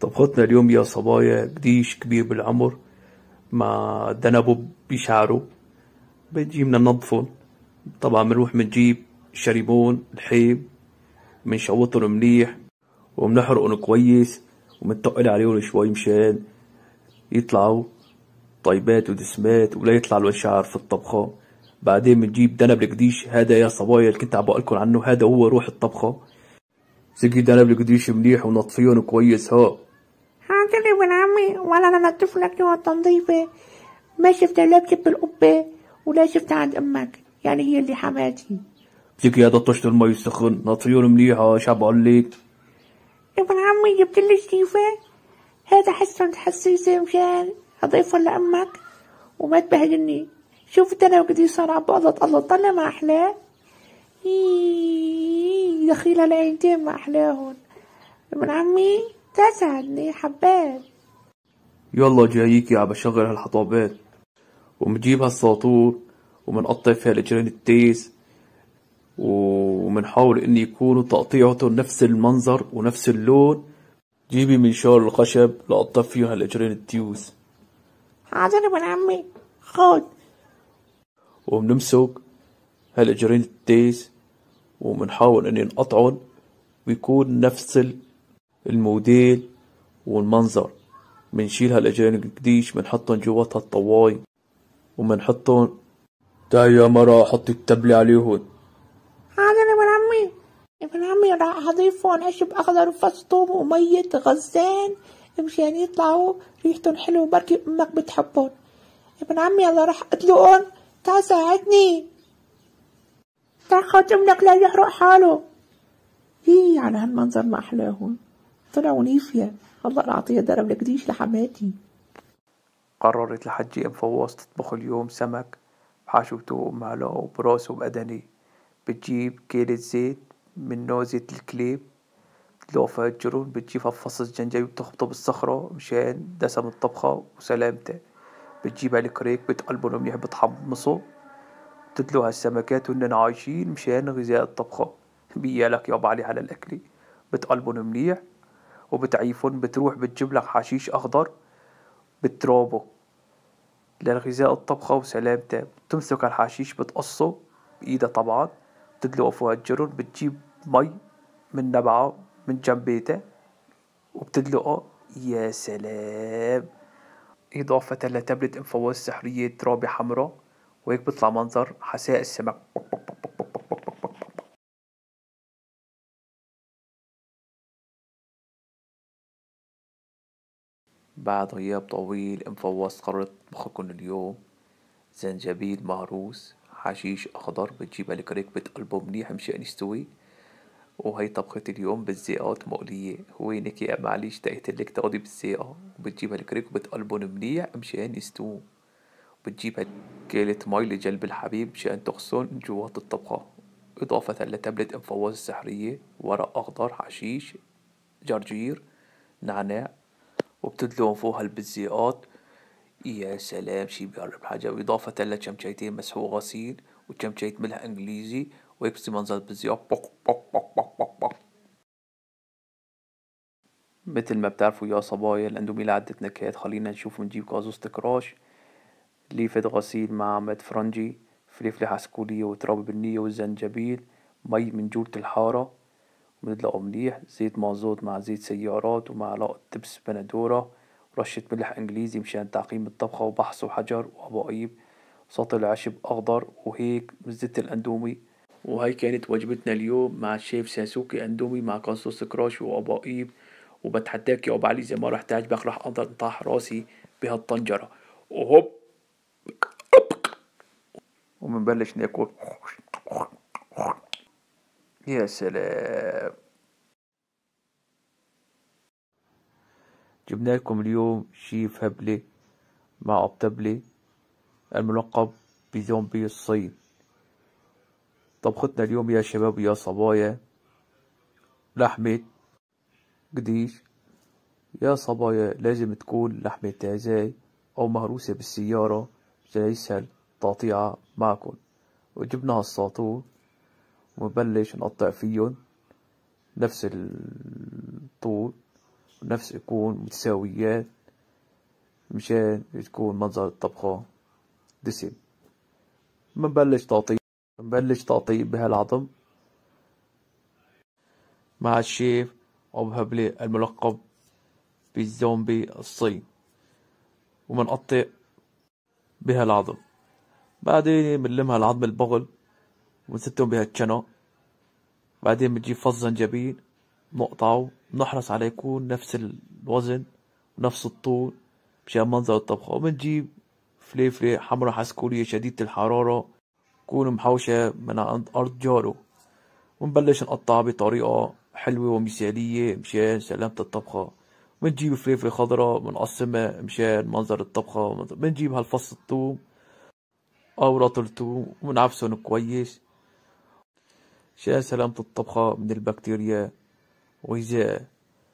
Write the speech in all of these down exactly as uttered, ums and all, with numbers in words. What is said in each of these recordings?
طبختنا اليوم يا صبايا قديش كبير بالعمر مع دنبه بشعره. بنجي بدنا ننظفن. طبعا بنروح بنجيب شريمون الحيب، بنشوطن منيح وبنحرقن كويس وبنتقل عليهم شوي مشان يطلعوا طيبات ودسمات ولا يطلع له شعر في الطبخة. بعدين بنجيب دنب القديش، هذا يا صبايا اللي كنت عم بقولكن عنه، هذا هو روح الطبخة. سقي دنب القديش منيح ونطفيهم كويس. ها حاضر يا ابن عمي، ولا انا انضف لك يوم التنظيفة. ما شفتها لا بجيب القبة ولا شفتها عند امك، يعني هي اللي حماتي. سقي هذا طشت المي السخن، نطفيهم منيح. ها شو بقولك يا ابن عمي، جبت لي شتيفة، هذا حسن حسيسة مشان اضيفها لامك وما تبهدلني. شوف انا وقدي صار عم بقلط قلط، طلع ما احلاه. إيه دخيلها لعينتين ما احلاهن. ابن عمي تسعدني حبات. يلا جاييكي عم بشغل هالحطابات. ومجيب هالساطور ومنقطع فيها الاجرين التيس، ومنحاول ان يكونوا تقطيعتهم نفس المنظر ونفس اللون. جيبي منشار الخشب لقطع فيه هالاجرين التيوس. حاضر ابن عمي، خد. وبنمسك هالاجرين التيس ومنحاول اني نقطعن ويكون نفس الموديل والمنظر. منشيل هالاجرين القديش بنحطن جواتها الطواي ومنحطن. تعي يا مرة حطي التبلة عليهن. حاضر يا ابن عمي. ابن عمي راح اضيفهم عشب اخضر وفص ثوم ومية غزان مشان يطلعوا ريحتهم حلوة، بركي امك بتحبهم. ابن عمي يلا راح ادلقهم، تعال ساعدني. تعال خد ابنك لا يحرق حاله. هي على هالمنظر ما احلاهم، طلعوا نيفيا. الله لا اعطيها درب القديش لحماتي. قررت الحجة ام فواز تطبخ اليوم سمك بحشو توم معلقة وبراس وبأدني. بتجيب كيلة زيت من نوع زيت الكليب، بتدلقه في الجرون، بتجيب فص جنجبيل بتخبطه بالصخرة مشان دسم الطبخة وسلامته. بتجيب الكريك بتقلبه منيح بتحمصه، بتدلق هالسمكات وهن عايشين مشان غذاء الطبخة. بيالك يابا علي على الأكل. بتقلبن منيح وبتعيفن، بتروح بتجيب لك حشيش أخضر بترابه لغذاء الطبخة وسلامته. بتمسك الحشيش بتقصه بإيدها طبعا، بتدلقه فوق الجرن، بتجيب مي من نبعه من جنبيته وبتدلقه. يا سلام، إضافة لتبلة انفواز سحرية ترابة حمراء، وهيك بيطلع منظر حساء السمك. بعد غياب طويل ام فواز قررت تطبخلكن اليوم زنجبيل مهروس حشيش اخضر. بتجيب الكريك بتقلبه منيح مشان يستوي، وهي طبخة اليوم بالزيقات مقلية. وينك يا معليش تقيتلك تاخدي بالزيقة، وبتجيب الكريك وبتقلبن منيح مشان يستووا. بتجيب كيلة مي لجلب الحبيب مشان تغسلن جوات الطبخة، إضافة لتبلة ام فواز السحرية، ورق أخضر حشيش جرجير نعناع، وبتدلون فوقها البزيقات. يا سلام شي بيقرب حاجة. وإضافة لشمشيتين مسحوق غسيل وشمشية ملح إنجليزي، وهيك بصير منظر البزيقات بوك بوك بوك بوك بوك بوك. مثل ما بتعرفوا يا صبايا الأندومي لعدة نكهات. خلينا نشوف. نجيب كازوزة كراش، ليفة غسيل مع عمد فرنجي، فلفلة عسكولية وتراب بالنية والزنجبيل، مي من جورة الحارة وبندلقه مليح، زيت مازوت مع زيت سيارات ومعلقة دبس بندورة، ورشة ملح إنجليزي مشان تعقيم الطبخة، وبحص وحجر وأباقيب، سطل عشب أخضر، وهيك بزت الأندومي. وهي كانت وجبتنا اليوم مع الشيف ساسوكي. أندومي مع كاستوس كراش وأباقيب. وبتحداك يا أبو علي إذا ما رح تعجبك رح أقدر نطاح راسي بهالطنجرة. وهوب ومنبلش ناكل. يا سلام. جبنا لكم اليوم شيف هبلة مع أبتبلة الملقب بزومبي الصين. طبختنا اليوم يا شباب يا صبايا لحمة قديش. يا صبايا لازم تكون لحمة تازاي أو مهروسة بالسيارة مشان يسهل تقطيعها معكن. وجبنا هالساطور ونبلش نقطع فيهم نفس الطول، ونفس يكون متساويات مشان تكون منظر الطبخة دسم. بنبلش تقطيع بنبلش تقطيع بهالعظم مع الشيف أبو هبلة الملقب بالزومبي الصين، ومنقطع بهالعظم. بعدين بنلم هالعظم البغل ونستهم بهالشنق. بعدين بنجيب فص زنجبيل نقطعه، بنحرص على يكون نفس الوزن ونفس الطول مشان منظر الطبخة. وبنجيب فليفلة حمرا حسكولية شديدة الحرارة تكون محوشة من عند أرض جارو، ونبلش نقطعها بطريقة حلوة ومثالية مشان سلامة الطبخة. بنجيب فليفلة خضراء بنقسمها مشان منظر الطبخة. بنجيب هالفص الثوم أو رطل الثوم وبنعفسهم كويس مشان سلامة الطبخة من البكتيريا وغذاء.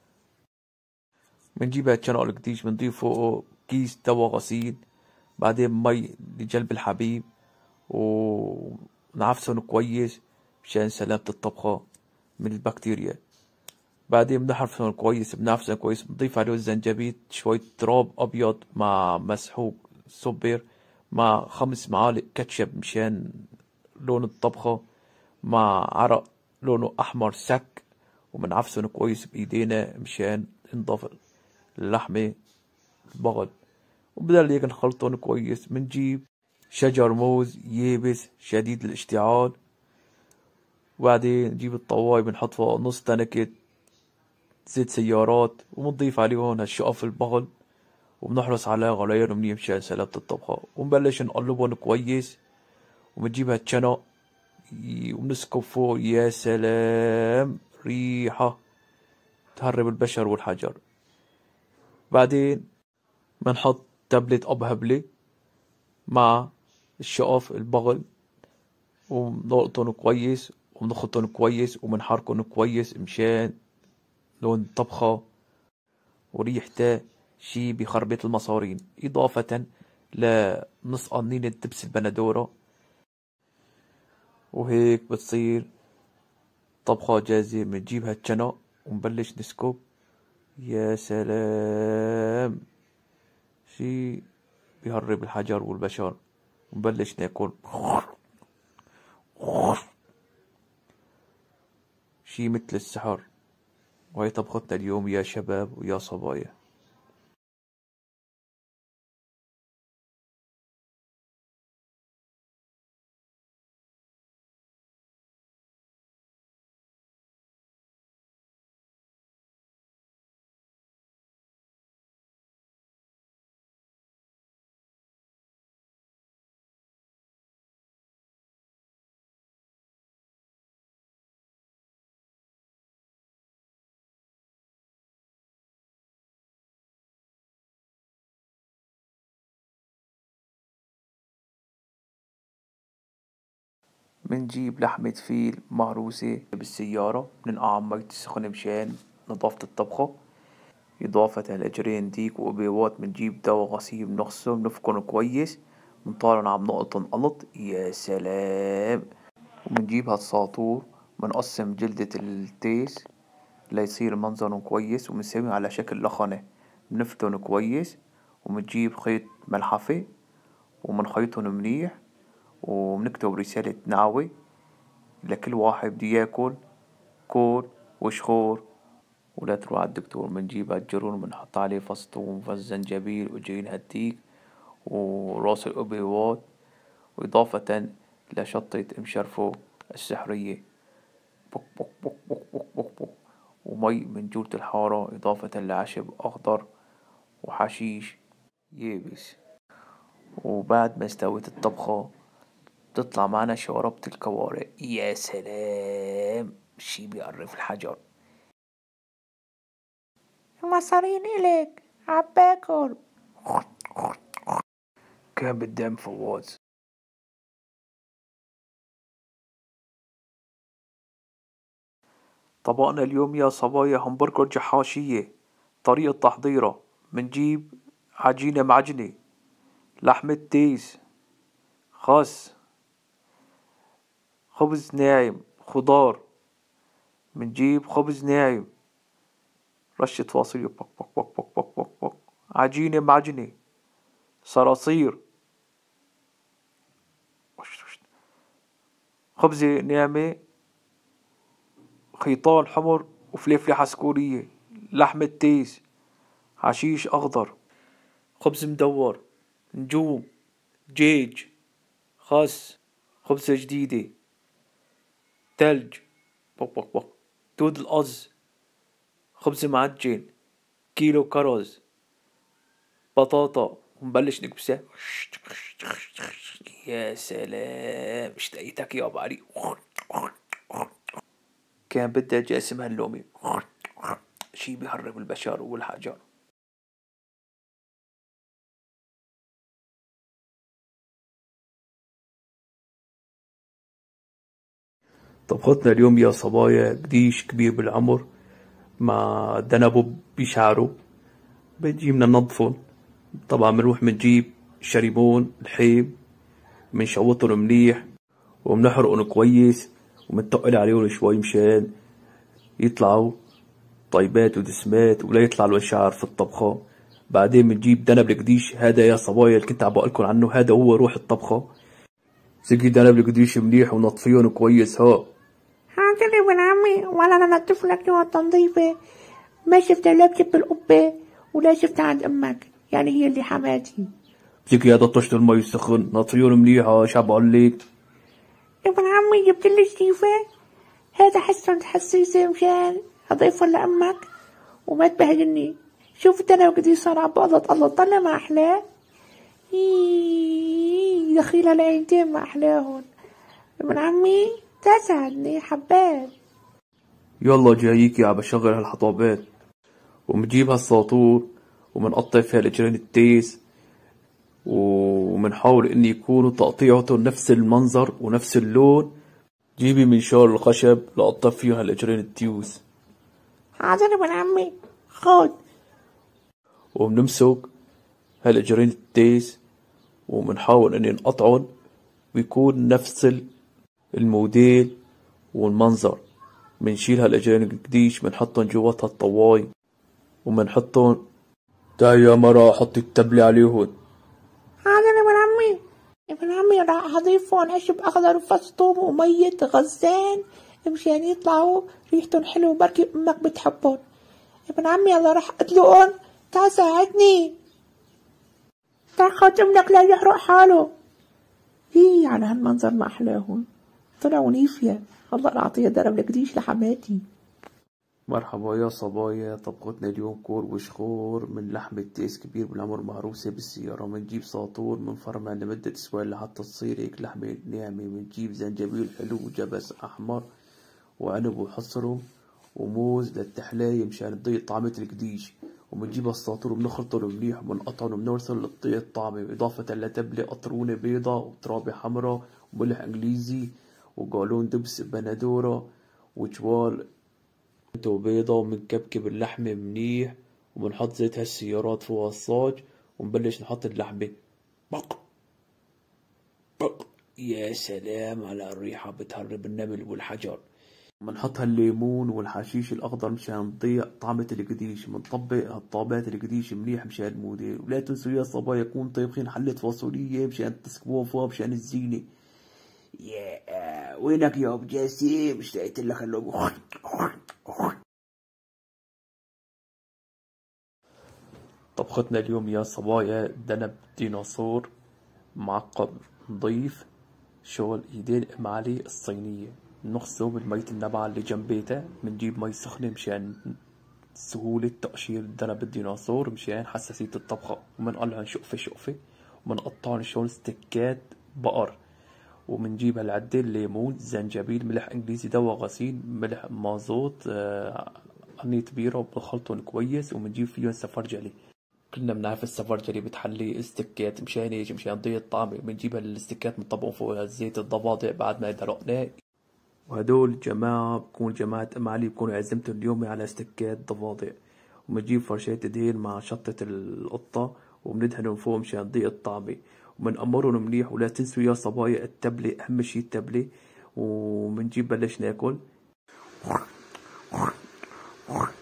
بنجيب هالشنق القديش بنضيف فوقه كيس دوا غسيل، بعدين مي لجلب الحبيب، ونعفسهم كويس مشان سلامة الطبخة من البكتيريا. بعدين بنحرفهم كويس بنعفسهم كويس، بنضيف عليه الزنجبيل، شوية تراب أبيض مع مسحوق سكر، مع خمس معالق كاتشب مشان لون الطبخة، مع عرق لونه أحمر سك، وبنعفسهم كويس بإيدينا مشان نضاف اللحمة البغل. وبدل هيك نخلطهم كويس. بنجيب شجر موز يابس شديد الاشتعال، وبعدين نجيب الطواي بنحط فوق نص تنكة زيت سيارات، وبنضيف عليهم هالشقف البغل، وبنحرص على غليانهم منيح مشان سلامة الطبخة. وبنبلش نقلبهم كويس، وبنجيب هالشنق وبنسكب فوق. يا سلام، ريحة تهرب البشر والحجر. بعدين بنحط تبلة أب هبلة مع الشقف البغل، وبنلقطهم كويس وبنخلطهم كويس وبنحركهم كويس مشان لون الطبخة وريحته شي بخربط المصارين. إضافة لنص قنينة دبس البندورة. وهيك بتصير طبخة جاهزة. بنجيب هالشنق ونبلش نسكب. يا سلام، شي بيهرب الحجر والبشر. ونبلش ناكل شي مثل السحر. وهي طبختنا اليوم يا شباب ويا صبايا. بنجيب لحمة فيل مهروسة بالسيارة، بننقعها بمي سخنة مشان نظافة الطبخة. إضافة لجرين ديك وأبيضات. بنجيب دوا غسيل بنغسلهم بنفكهم كويس، بنطالعن عم نقطن قلط. يا سلام. وبنجيب هالساطور بنقسم جلدة التيس ليصير منظرهم كويس، وبنسويهم على شكل لخنة. بنفتن كويس، وبنجيب خيط ملحفة وبنخيطن منيح، وبنكتب رسالة نعوة لكل واحد بده ياكل. كول وشخور ولا تروح على الدكتور. بنجيب هالجرون وبنحط عليه فص ثوم وفص زنجبيل وجرين هالديك وراس الأبيض، وإضافة لشطة مشرفو السحرية. بوك بوك بوك بوك بوك بوك بوك. ومي من جورة الحارة، إضافة لعشب أخضر وحشيش يابس. وبعد ما استوت الطبخة تطلع معنا شوربة الكوارع. يا سلام، شي بيقرف الحجر. المصارين إلك عباكل. كان بالدم فواز. طبقنا اليوم يا صبايا همبرجر جحاشية. طريقة تحضيره: بنجيب عجينة معجنة، لحمة تيس، خس، خبز ناعم، خضار. بنجيب خبز ناعم، رشة فاصوليا، بق بق بق بق بق بق بق. عجينة معجنة، صراصير، خبزة ناعمة، خيطان حمر وفليفلة عسكورية، لحمة تيس، حشيش أخضر، خبز مدور، نجوم، دجاج، خس، خبزة جديدة، تلج، بق بق بق، دود القز، خبز معجن، كيلو كرز، بطاطا، ونبلش نكبسه. يا سلام، اشتقيتك يا بعري. كان بدي اجاسم هاللومي، شي بيهرب البشر والحجر. طبختنا اليوم يا صبايا قديش كبير بالعمر مع دنبه بشعره. بنجي بدنا ننظفن، طبعا بنروح بنجيب شريمون الحيب، بنشوطن منيح وبنحرقن كويس وبنتقل عليهم شوي مشان يطلعوا طيبات ودسمات ولا يطلع له شعر في الطبخة. بعدين بنجيب دنب القديش، هذا يا صبايا اللي كنت عم بقولكن عنه، هذا هو روح الطبخة. سقي دنب القديش منيح ونطفيهم كويس. ها حاضر يا ابن عمي، ولا انا انضف لك يا التنظيفة. ما شفتها لا بجيب القبة ولا شفتها عند امك، يعني هي اللي حماتي. سقي هذا طشت المي السخن، نطفيهم منيح. شو بقولك يا ابن عمي، جبت لي شتيفة، هذا حسن حسيسة مشان اضيفها لامك وما تبهدلني. شوف انا وقدي صار عم بقلط الله، طلع ما احلاه. دخيلها لعينتين ما احلاهن. ابن عمي تسعدني حبات. يلا جاييكي عم بشغل هالحطابات، ومجيب هالساطور ومنقطع فيها الاجرين التيس، ومنحاول ان يكونوا تقطيعتهم نفس المنظر ونفس اللون. جيبي منشار الخشب لقطع فيه هالاجرين التيوس. حاضر ابن عمي، خد. وبنمسك هالاجرين التيس ومنحاول اني نقطعن ويكون نفس الموديل والمنظر. منشيل هالاجرين القديش منحطن جواتها الطواي ومنحطن. تعي يا مرا حطي التبلة عليهن. حاضر ابن عمي. ابن عمي راح اضيفهم عشب اخضر وفص ثوم ومية غزان مشان يطلعوا ريحتهم حلو، بركي امك بتحبهم. ابن عمي يلا راح اطلقهم، تعال ساعدني. تعال خد ابنك لا يحرق حاله. هي على هالمنظر ما احلاهم، طلعوا نيفيا. الله لا اعطيها درب القديش لحماتي. مرحبا يا صبايا، طبختنا اليوم كور وشخور من لحمة تيس كبير بالعمر مهروسة بالسيارة. منجيب ساطور منفرمة لمدة اسبوع لحتى تصير هيك لحمة ناعمة. منجيب زنجبيل حلو وجبس احمر وعنب وحصرم وموز للتحلاية مشان تضيق طعمة القديش. ومنجيب الساطور وبنخلطن منيح وبنقطعن وبنرسل لتضيق الطعمة، إضافة لتبلة قطرونة بيضة وترابة حمرا وملح انجليزي وقالون دبس بندورة وجوال بيضة. ومنكبكب اللحمة منيح وبنحط زيت هالسيارات فوق الصاج ونبلش نحط اللحمة. بق بق، يا سلام على الريحة بتهرب النمل والحجر. منحط هالليمون والحشيش الأخضر مشان تضيق طعمة القديش. منطبق هالطابات القديش منيح مشان الموديل. ولا تنسوا يا صبايا يكون طيبخين حلة فاصولية مشان تسكبوها فوق مشان الزينة. يا وينك يا ابو جاسم، اشتقت لك اللقمة. طبختنا اليوم يا صبايا دنب ديناصور معقب نضيف، شغل ايدين ام علي الصينية. نغسله بالمية النبعة اللي جنب بيته. منجيب مي سخنة مشان سهولة تقشير دنب الديناصور مشان حساسية الطبخة. ومنقلعن شقفة شقفة ومنقطعن شلون ستيكات بقر. ومنجيب هالعدة الليمون زنجبيل ملح انجليزي دواء غسيل ملح مازوت آه قرنية بيرة وبنخلطن كويس. ومنجيب فيهم سفرجلي. كلنا بنعرف السفرجلي بتحلي استكات مشان هيك مشان تضيق الطعمة. بنجيب هالاستكات بنطبقهم فوق الزيت الضفادع بعد ما درقناه. وهدول جماعة بكون جماعة ام علي بكونوا عزمتهم اليوم على استكات ضفادع. وبنجيب فرشات دهين مع شطة القطة وبندهنهم فوق مشان تضيق الطعمة. ومنأمرهم منيح. ولا تنسوا يا صبايا التبلة، أهم شي التبلة. ومنجيب بلش ناكل.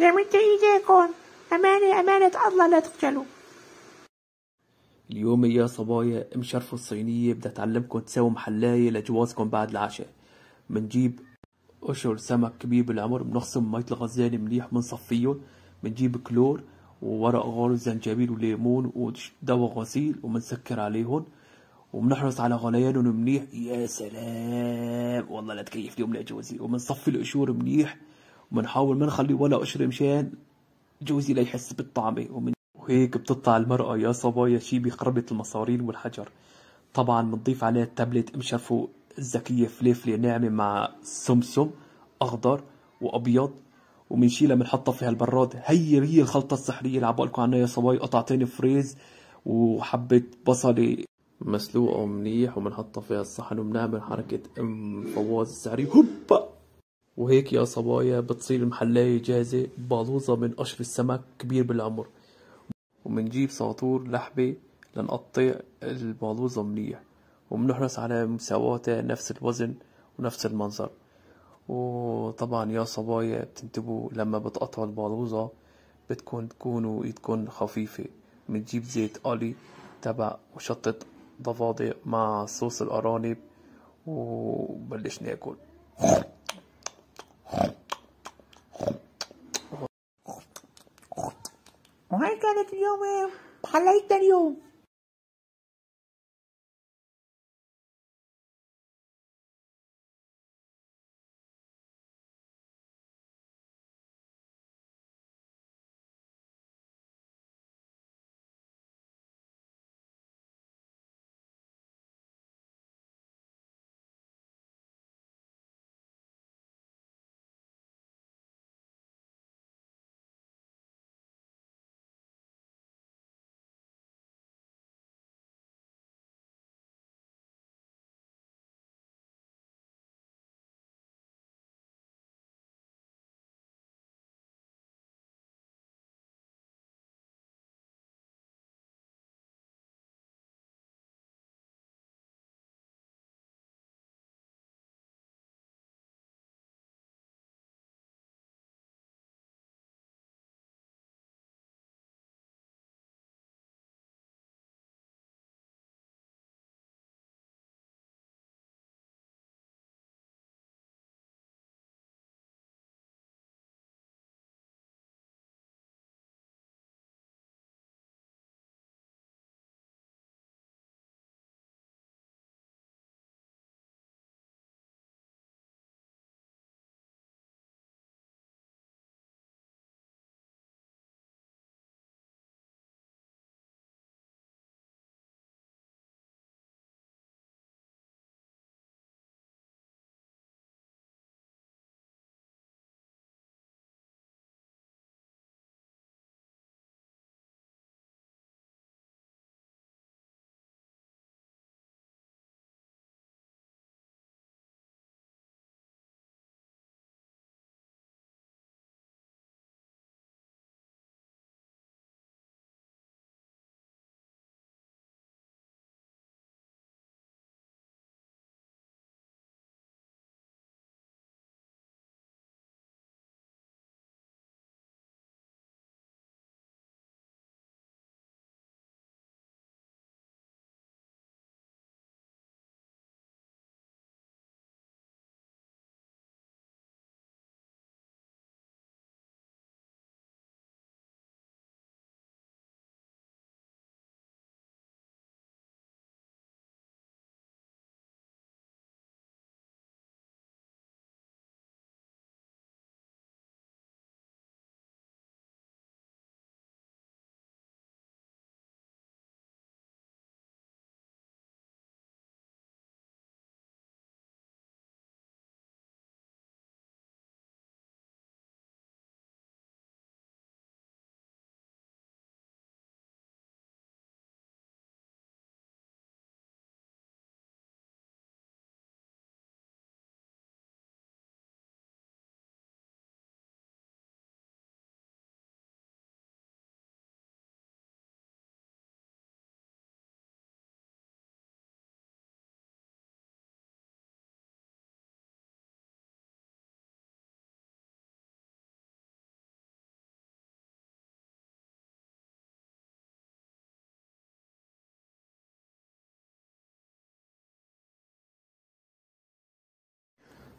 زي ما انت ايديكم، امانة امانة الله لا تخجلوا. اليوم يا صبايا مشرفوا الصينية بدي أتعلمكم تسووا محلاية لجوازكم بعد العشاء. منجيب قشر سمك كبير بالعمر، بنغسل مية الغزال منيح، بنصفيهم، بنجيب كلور وورق غار وزنجبيل وليمون ودواء غسيل وبنسكر عليهم، وبنحرص على غليانهم منيح. يا سلام والله لا تكيف اليوم لجوزي. وبنصفي القشور منيح، وبنحاول ما نخلي ولا قشر مشان جوزي لا يحس بالطعمة. ومن وهيك بتطلع المرأة يا صبايا شي بخربة المصارين والحجر. طبعا بنضيف عليها التابلت مشرفو الذكية فليفلة ناعمة مع سمسم أخضر وأبيض، وبنشيلها بنحطها في هالبراد. هي هي الخلطة السحرية اللي عبالكم عنها يا صبايا. قطعتين فريز وحبة بصلة مسلوقة منيح، وبنحطها في الصحن وبنعمل حركة ام فواز السحرية هوبا. وهيك يا صبايا بتصير المحلاية جاهزة، بالوظة من قشر السمك كبير بالعمر. ومنجيب ساطور لحبة لنقطع البالوظة منيح، وبنحرص على مساواتها نفس الوزن ونفس المنظر. وطبعا يا صبايا بتنتبهوا لما بتقطعوا البالوظة بدكن تكونوا ايدكن خفيفة. بنجيب زيت قلي تبع وشطة ضفادع مع صوص الأرانب وبلش ناكل. وهي كانت اليوم حليتنا اليوم.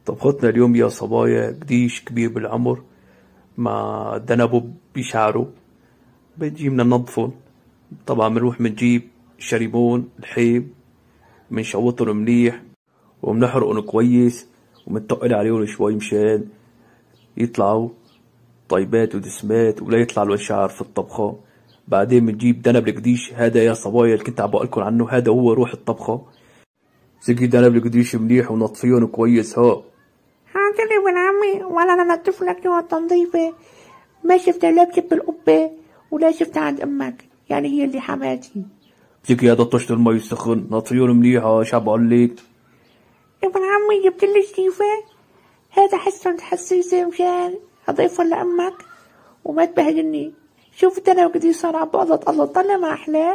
طبختنا اليوم يا صبايا قديش كبير بالعمر مع دنبه بشعره. بنجيب ننظفن، طبعا بنروح بنجيب شريمون الحيب، بنشوطن منيح وبنحرقن كويس وبنتقل عليهم شوي مشان يطلعوا طيبات ودسمات ولا يطلع لهم شعر في الطبخة. بعدين بنجيب دنب القديش، هذا يا صبايا اللي كنت عم بقولكن عنه، هذا هو روح الطبخة. سقي دنب القديش منيح ونطفيهم كويس. ها حاضر يا ابن عمي، ولا انا انضف لك يا التنظيفة. ما شفتها لا بجيب القبة ولا شفتها عند امك، يعني هي اللي حماتي. سقي هذا طشت المي السخن، نطفيهم منيح. ها شو عم بقولك يا ابن عمي، جبت لي شريفة، هذا حسن حسيسة مشان اضيفها لامك وما تبهدلني. شوف انا وقدي صار عم بقلط قلط، طلع ما احلاه.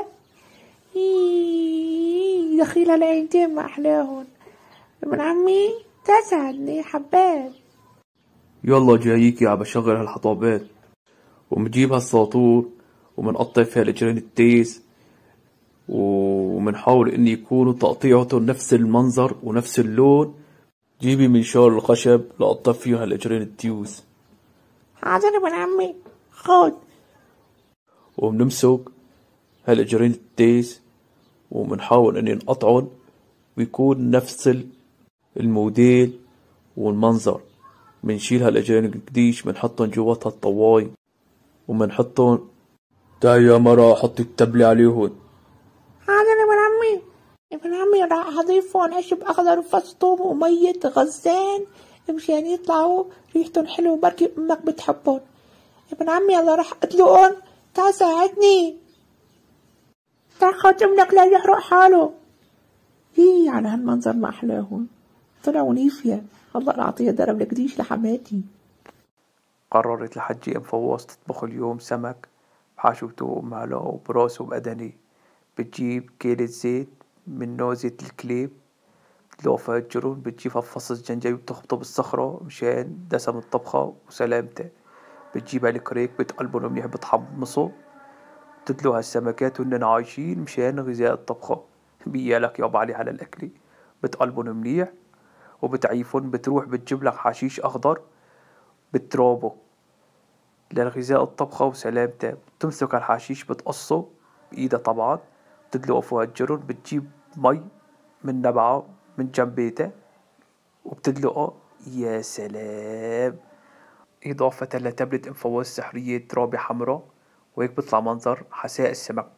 إيه دخيلة العينتين ما احلاهن. ابن عمي تسعدني حبات. يلا جاييكي عم بشغل هالحطابات. ومجيب هالساطور ومنقطع فيها الجرين التيس، ومنحاول ان يكونوا تقطيعتهم نفس المنظر ونفس اللون. جيبي منشار الخشب لقطع فيه هالاجرين التيوس. حاضر يا ابن عمي، خد. وبنمسك هالاجرين التيس ومنحاول اني نقطعن ويكون نفس الموديل والمنظر. منشيل هالاجرين القديش منحطن جواتها الطواي ومنحطن. تعي يا مرة حطي التبلة عليهن. حاضر يا ابن عمي. ابن عمي راح اضيفهم عشب اخضر وفص ثوم ومية غزان مشان يطلعوا ريحتهم حلو، بركي امك بتحبهم. ابن عمي يلا راح ادلقهم، تعال ساعدني. تعال خد ابنك لا يحرق حاله. ايه على هالمنظر ما احلاهم، طلعوا نيفيا. الله لا اعطيها درب القديش لحماتي. قررت الحجة ام فواز تطبخ اليوم سمك بحشو توم معلقة وبراس وبأدني. بتجيب كيلة زيت، منه زيت الكليب، بتدلقه في الجرون، بتجيب فص جنجبيل بتخبطه بالصخرة مشان دسم الطبخة وسلامته. بتجيب الكريك بتقلبه منيح بتحمصه، بتدلق هالسمكات وهن عايشين مشان غذاء الطبخة. بيالك يابا علي على الأكل. بتقلبن منيح وبتعيفن. بتروح بتجيب لك حشيش أخضر بترابه للغذاء الطبخة وسلامته. بتمسك الحشيش بتقصه بإيدها طبعا، بتدلقه فوق الجرن. بتجيب مي من نبعه من جنبيته وبتدلقه. يا سلام، إضافة لتبلة ام فواز سحرية ترابة حمراء. وهيك بيطلع منظر حساء السمك.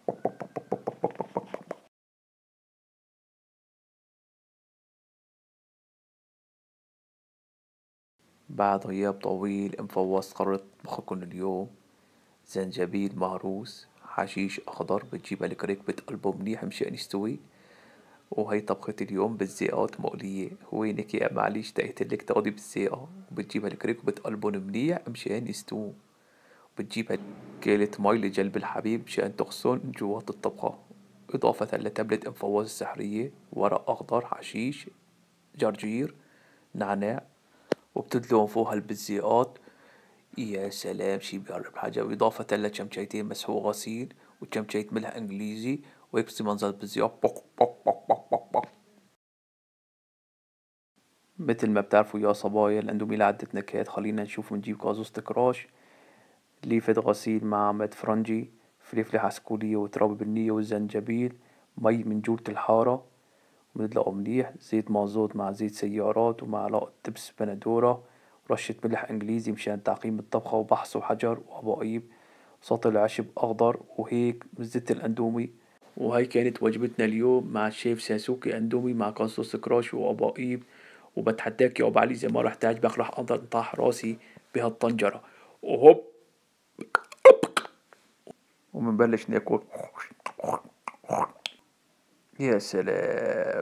بعد غياب طويل ام فواز قررت تطبخلكن اليوم زنجبيل مهروس حشيش أخضر. بتجيب الكريك بتقلبه منيح مشان يستوي. وهي طبخة اليوم بالزيقات مقلية. وينك يا معليش تقيتلك تاخدي بالزيقة. وبتجيب الكريك وبتقلبن منيح مشان يستووا. بتجيب كيلة مي لجلب الحبيب مشان تغسلن جوات الطبخة. إضافة لتبلة ام فواز السحرية، ورق أخضر، حشيش، جرجير، نعناع. وبتدلون فوقها البزيقات. يا سلام شي بيقرب حاجة. وإضافة لشمشيتين مسحوق غسيل وشمشية ملح إنجليزي. وهيك بصير منظر البزيقات بوك بوك بوك بوك بوك بوك. مثل ما بتعرفوا يا صبايا الاندومي لعدة نكهات. خلينا نشوف. بنجيب كازوزة كراش، ليفة غسيل مع مد فرنجي، فلفلة حسكولية وتراب بالنية والزنجبيل، مي من جورة الحارة بندلقه مليح، زيت مازوت مع زيت سيارات، ومعلقة دبس بندورة، ورشة ملح انجليزي مشان تعقيم الطبخة، وبحص وحجر وأباقيب، سطل عشب أخضر. وهيك بزت الاندومي. وهي كانت وجبتنا اليوم مع الشيف ساسوكي. اندومي مع كاسوس كراش وأباقيب. وبتحداك يا أبو علي، زي ما راح تعجبك راح أنطح راسي بهالطنجرة. وهوب ومنبلش ناكل. يا سلام.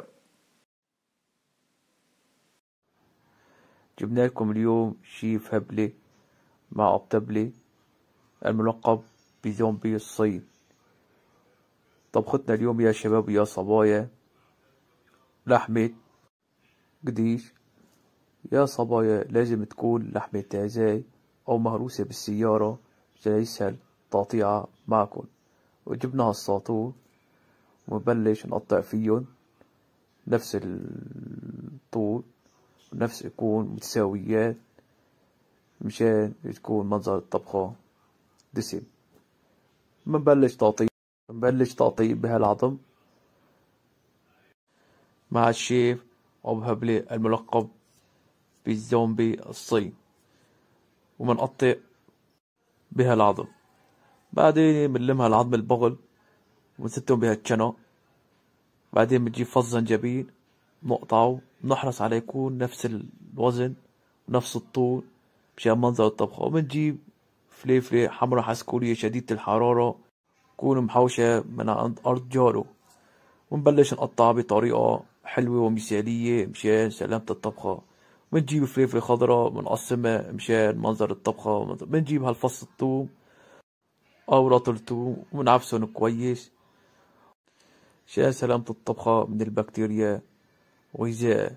جبنا لكم اليوم شيف هبلة مع أبتبلة الملقب بزومبي الصين. طبختنا اليوم يا شباب يا صبايا لحمة قديش. يا صبايا لازم تكون لحمة تعزاي أو مهروسة بالسيارة مشان يسهل تقطيعها معكن. وجبنا هالساطور ونبلش نقطع فيهم نفس الطول. نفس يكون متساويات مشان تكون منظر الطبخة دسم. بنبلش تقطيع بنبلش تقطيع بهالعظم مع الشيف أبو هبلة الملقب بالزومبي الصين، ومنقطع بهالعظم. بعدين بنلم هالعظم البغل ونستهم بهالشنق. بعدين بنجيب فص زنجبيل نقطعه، نحرص على يكون نفس الوزن ونفس الطول مشان منظر الطبخة. وبنجيب فليفلة حمرا حسكولية شديدة الحرارة تكون محوشة من عند أرض جارو، ونبلش نقطعها بطريقة حلوة ومثالية مشان سلامة الطبخة. بنجيب فليفلة خضراء بنقسمها مشان منظر الطبخة. بنجيب هالفص الثوم أو رطل الثوم وبنعفسهم كويس مشان سلامة الطبخة من البكتيريا وغذاء.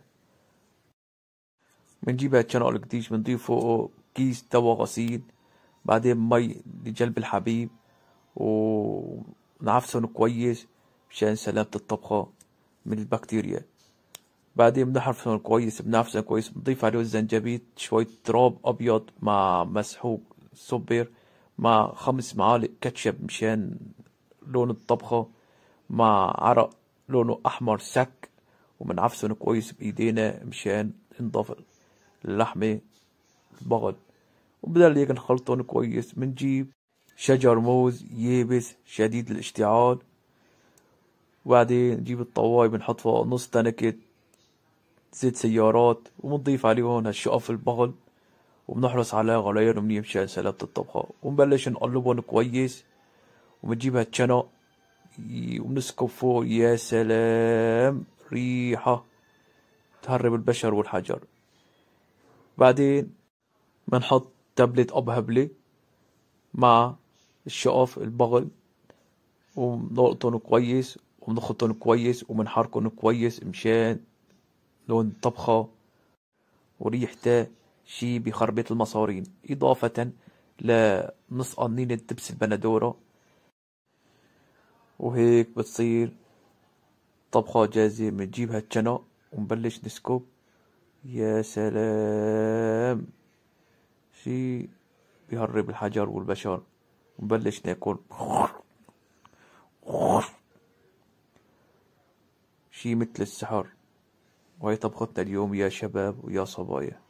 بنجيب هالشنق القديش بنضيف فوقه كيس توا غسيل، بعدين مي لجلب الحبيب ونعفسهم كويس مشان سلامة الطبخة من البكتيريا. بعدين بنحرفهم كويس بنعفسهم كويس، بنضيف عليه الزنجبيل، شوية تراب أبيض مع مسحوق صبر، مع خمس معالق كاتشب مشان لون الطبخة، مع عرق لونه أحمر سك، وبنعفسهم كويس بإيدينا مشان نضاف اللحمة البغل. وبدل هيك نخلطهم كويس. بنجيب شجر موز يابس شديد الاشتعال، وبعدين نجيب الطواي بنحط فوق نص تنكة زيت سيارات وبنضيف عليهم هالشقف البغل، وبنحرص على غليان منيح مشان سلامة الطبخة. وبنبلش نقلبهم كويس، وبنجيب هالشنق وبنسكب فوق. يا سلام، ريحة تهرب البشر والحجر. بعدين بنحط تبلة أب هبلة مع الشقف البغل وبنلقطهم كويس وبنخلطهم كويس وبنحركهم كويس مشان لون الطبخة وريحته شي بخربط المصارين. إضافة لنص قنينة دبس البندورة، وهيك بتصير طبخة جاهزة. بنجيب هالشنق ونبلش نسكب. يا سلام، شي بيهرب الحجر والبشر. ونبلش ناكل شي مثل السحر. وهي طبختنا اليوم يا شباب ويا صبايا.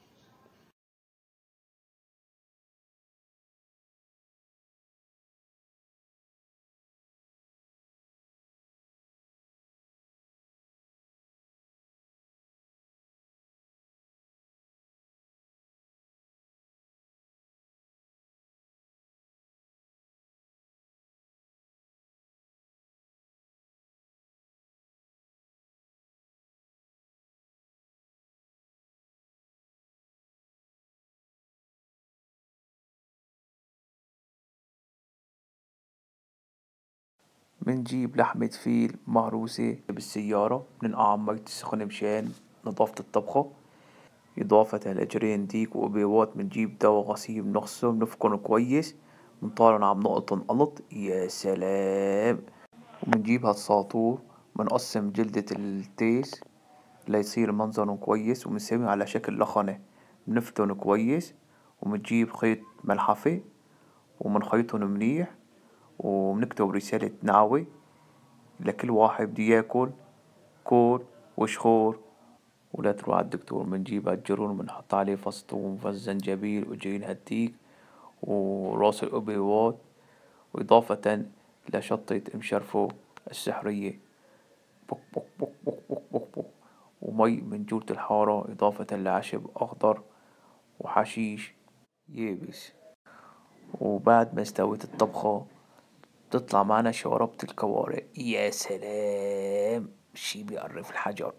بنجيب لحمة فيل مهروسة بالسيارة، بننقعها بمي السخنة مشان نظافة الطبخة. إضافة لأجرين ديك وأبيض. بنجيب دوا غسيل بنغسلهم بنفكهم كويس، بنطالعن عم نقطن قلط. يا سلام. وبنجيب هالساطور بنقسم جلدة التيس ليصير منظرهم كويس، وبنسويهم على شكل لخنة. بنفتن كويس وبنجيب خيط ملحفة وبنخيطهم منيح، وبنكتب رسالة نعوة لكل واحد بده ياكل. كول وشخور ولا تروح على الدكتور. بنجيب هالجرون بنحط عليه فص ثوم وفص زنجبيل وجرين هالديك وراس الأبيض، وإضافة لشطة مشرفو السحرية. بوك بوك بوك بوك بوك بوك بوك. ومي من جورة الحارة، إضافة لعشب أخضر وحشيش يابس. وبعد ما استوت الطبخة بتطلع معنا شوربة الكوارع. يا سلام، شي بيقرف الحجر.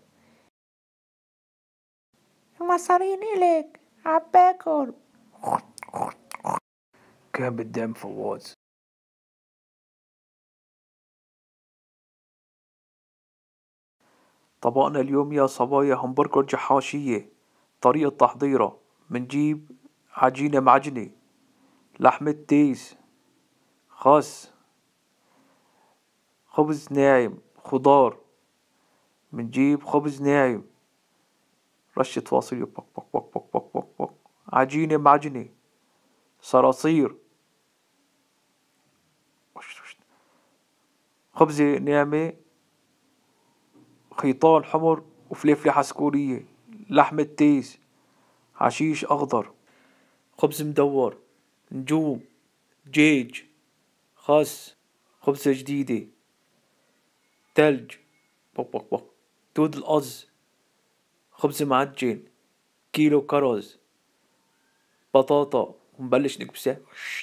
المصارين إلك عباكل. كان بالدم فواز. طبقنا اليوم يا صبايا همبرجر جحاشية. طريقة تحضيره: بنجيب عجينة معجنة، لحمة تيس، خس، خبز ناعم، خضار. بنجيب خبز ناعم، رشة فاصوليا بق بق بق بق بق بق بق، عجينة معجنة، صراصير، خبزة ناعمة، خيطان حمر وفليفلة عسكورية، لحمة تيس، حشيش أخضر، خبز مدور، نجوم، دجاج، خس، خبزة جديدة، تلج، بق بق بق، دود القز، خبز معجن، كيلو كرز، بطاطا، ونبلش نكبسها.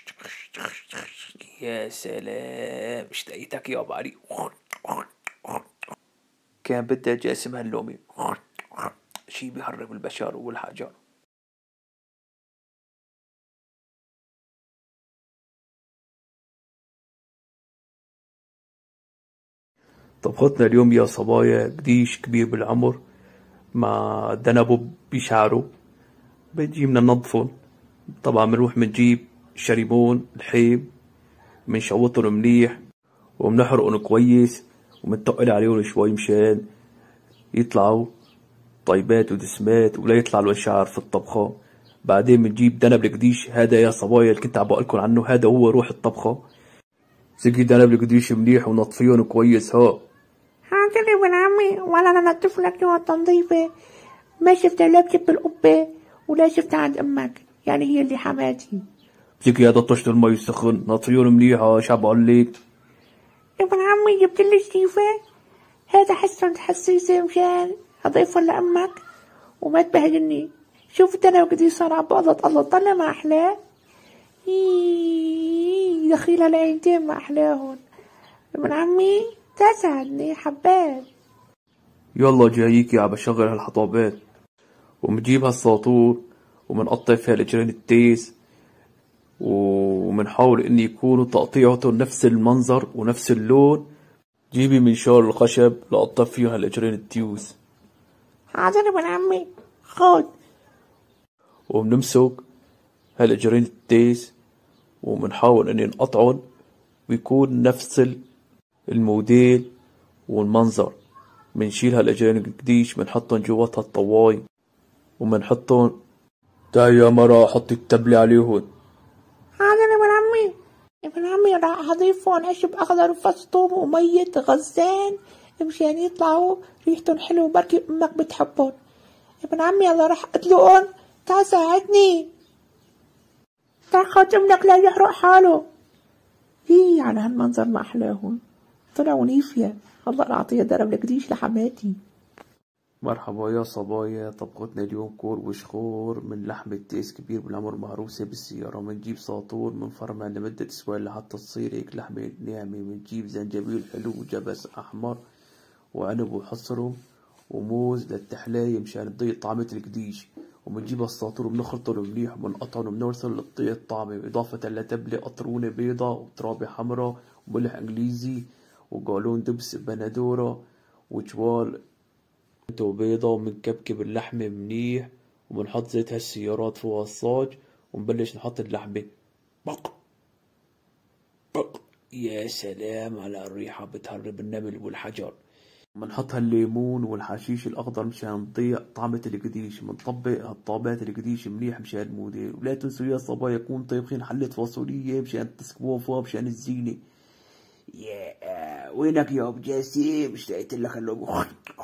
يا سلام، اشتقيتك يا بعري. كان بدي اجاسم هاللومي، شي بيهرب البشر والحجر. طبختنا اليوم يا صبايا قديش كبير بالعمر مع دنبه بشعره. بنجيب ننظفن، طبعا بنروح بنجيب شريمون الحيب، بنشوطن منيح وبنحرقن كويس وبنتقل عليهم شوي مشان يطلعوا طيبات ودسمات ولا يطلع لهم شعر في الطبخة. بعدين بنجيب دنب القديش، هذا يا صبايا اللي كنت عم بقولكن عنه، هذا هو روح الطبخة. سقي دنب القديش منيح ونطفيهم كويس. ها حاضر يا ابن عمي، ولا انا انضف لك يا تنظيفة. ما شفتها لا بجيب القبة ولا شفتها عند امك، يعني هي اللي حماتي. سقي هذا طشت المي السخن، نطفيهم منيح. ها شو بقولك يا ابن عمي، جبت لي شتيفة، هذا حسن حسيسة مشان اضيفها لامك وما تبهدلني. شوف انا وقدي صار عم بقلط قلط، طلع ما احلاه. ييييي دخيلها العينتين ما احلاهن. ابن عمي تسعدني حبات. يلا جاييكي عم بشغل هالحطابات. ومنجيب هالساطور ومنقطف هالجرين التيس ومنحاول ان يكونوا تقطيعتهم نفس المنظر ونفس اللون. جيبي منشار الخشب لقطف فيه هالاجرين التيوس. حاضر يا ابن عمي، خد. وبنمسك هالاجرين التيس ومنحاول اني نقطعن ويكون نفس الموديل والمنظر. منشيل هالاجرين القديش منحطن جواتها الطواي ومنحطن. تعي يا مرا حطي التبلة عليهن. حاضر يا ابن عمي. ابن عمي راح اضيفهم عشب اخضر وفص ثوم ومية غزان مشان يطلعوا ريحتهم حلو، بركي امك بتحبهم. ابن عمي يلا راح ادلقهم، تعال ساعدني. تعال خد ابنك لا يحرق حاله. هي على هالمنظر ما احلاهم، طلعوا نيفيا. الله لا اعطيها درب القديش لحماتي. مرحبا يا صبايا، طبختنا اليوم كور وشخور من لحمة تيس كبير بالعمر مهروسة بالسيارة. منجيب ساطور منفرمة لمدة اسبوعين لحتى تصير هيك لحمة ناعمة. منجيب زنجبيل حلو وجبس احمر وعنب وحصرم وموز للتحلاية مشان تضيق طعمة القديش. ومنجيب الساطور وبنخلطن منيح وبنقطعن وبنرسل لتضيق الطعمة، إضافة لتبلة قطرونة بيضة وترابة حمرا وملح انجليزي وقالون دبس بندورة وجوال بيضة. ومنكبكب اللحمة منيح ومنحط زيت هالسيارات فوق الصاج ومبلش نحط اللحمة. بق بق، يا سلام على الريحة بتهرب النمل والحجر. منحط هالليمون والحشيش الأخضر مشان تضيق طعمة القديش. منطبق هالطابات القديش منيح مشان الموديل. ولا تنسوا يا صبايا يكون طيبخين حلة فاصوليا مشان تسكبوها فوق مشان الزينة. يا وينك يا ابو جاسم، اشتقت لك اللوجو.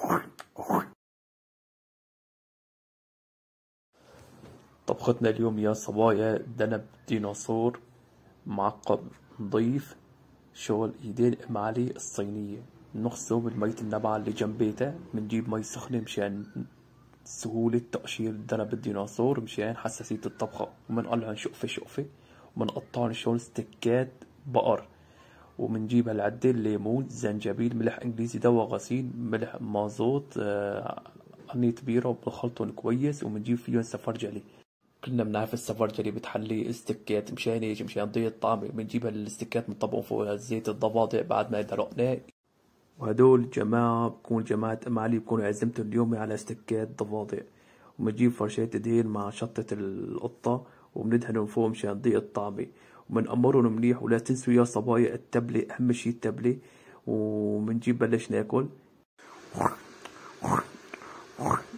طبختنا اليوم يا صبايا دنب ديناصور معقب نضيف، شغل ايدين ام علي الصينية. نغسله بالمية النبعة اللي جنب بيته. بنجيب مي سخنة مشان سهولة تقشير دنب الديناصور مشان حساسية الطبخة. ومنقلعن شقفة شقفة ومنقطعن شلون ستكات بقر. ومنجيب هالعدة الليمون زنجبيل ملح انجليزي دواء غسيل ملح مازوت قرنية بيرة وبنخلطن كويس. ومنجيب فيهم سفرجلي. كلنا بنعرف السفرجلي بتحلي استكات مشان هيك مشان تضيق الطعمة. بنجيب هالاستكات بنطبقهم فوق الزيت الضفادع بعد ما درقناه. وهدول جماعة بكون جماعة ام علي بكونوا عزمتهم اليومي على استكات ضفادع. وبنجيب فرشات دهين مع شطة القطة وبندهنهم فوق مشان تضيق الطعمة. ومنقمرهم منيح. ولا تنسوا يا صبايا التبلة، أهم شي التبلة. ومنجيب بلش ناكل.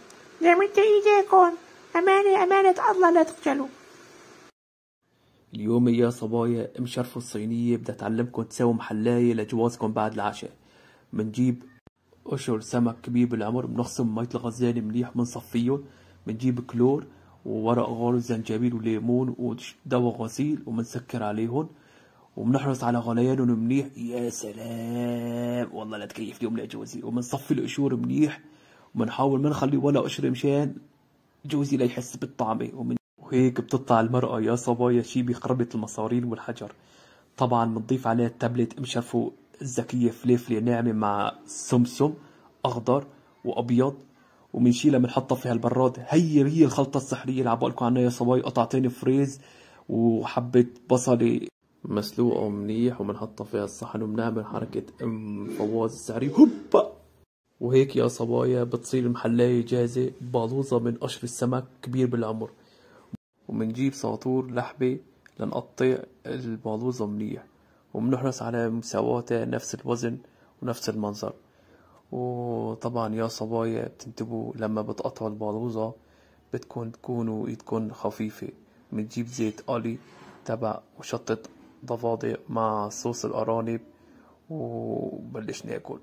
زي ما انت ايديكم، امانة امانة الله لا تخجلوا. اليوم يا صبايا مشرفوا الصينية بدي أتعلمكم تسووا محلاية لجوازكم بعد العشاء. منجيب قشر سمك كبير بالعمر، بنغسل مية الغزال منيح، بنصفيهم، بنجيب كلور وورق غار وزنجبيل وليمون ودواء غسيل وبنسكر عليهم، وبنحرص على غليانهم منيح. يا سلام والله لا تكيف اليوم لجوزي. وبنصفي القشور منيح، وبنحاول ما نخلي ولا قشر مشان جوزي لا يحس بالطعمة. ومن وهيك بتطلع المرأة يا صبايا شي بخربة المصارين والحجر. طبعا بنضيف عليها التابلت مشرفه الذكية فليفلة ناعمة مع سمسم أخضر وأبيض، وبنشيلها بنحطها في هالبراد. هي هي الخلطة السحرية اللي عبالكم عنها يا صبايا. قطعتين فريز وحبة بصلة مسلوقة منيح، وبنحطها في هالصحن وبنعمل حركة ام فواز السحرية هوبا. وهيك يا صبايا بتصير المحلاية جاهزة، بالوظة من قشر السمك كبير بالعمر. ومنجيب ساطور لحمة لنقطع البالوظة منيح، وبنحرص على مساواتها نفس الوزن ونفس المنظر. وطبعا يا صبايا بتنتبهوا لما بتقطعوا البالوظة بدكن تكونوا ايدكن خفيفة. بنجيب زيت قلي تبع وشطة ضفادع مع صوص الأرانب وبلش ناكل.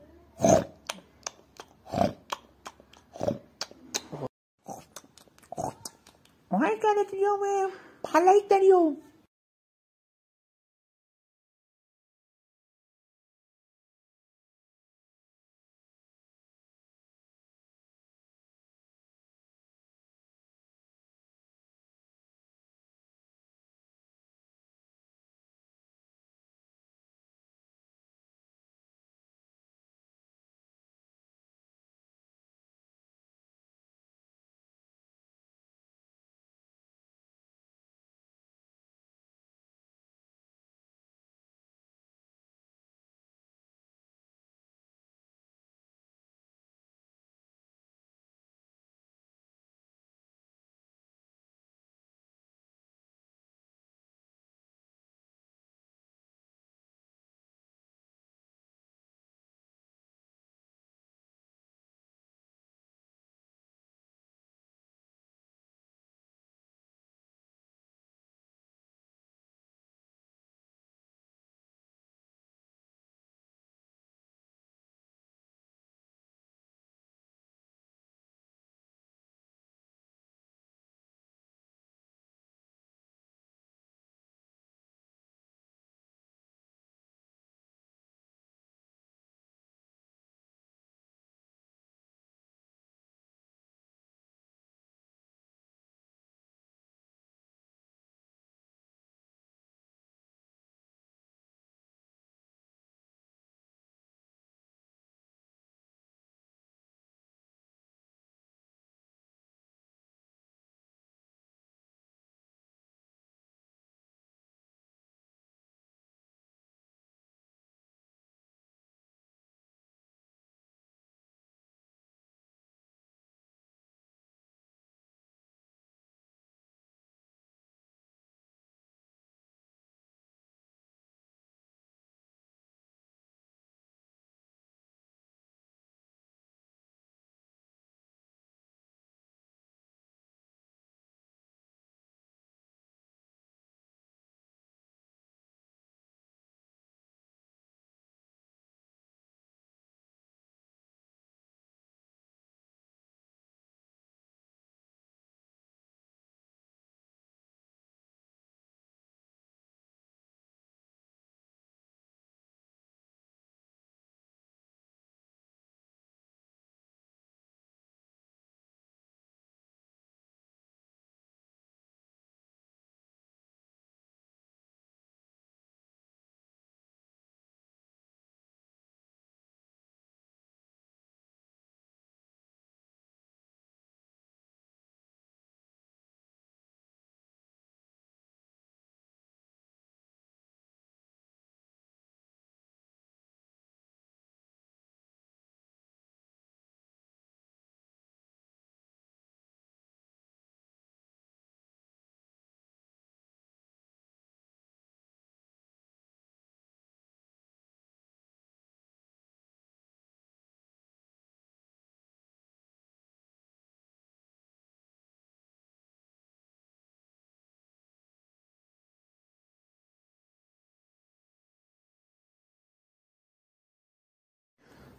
وهاي كانت اليوم حلقتنا اليوم.